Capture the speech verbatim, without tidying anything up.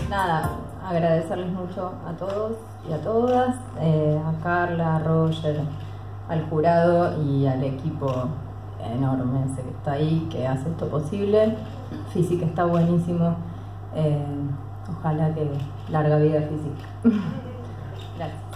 nada, agradecerles mucho a todos y a todas, eh, a Carla, a Roger, al jurado y al equipo enorme ese que está ahí, que hace esto posible. Física está buenísimo, eh, ojalá que larga vida Física. Gracias.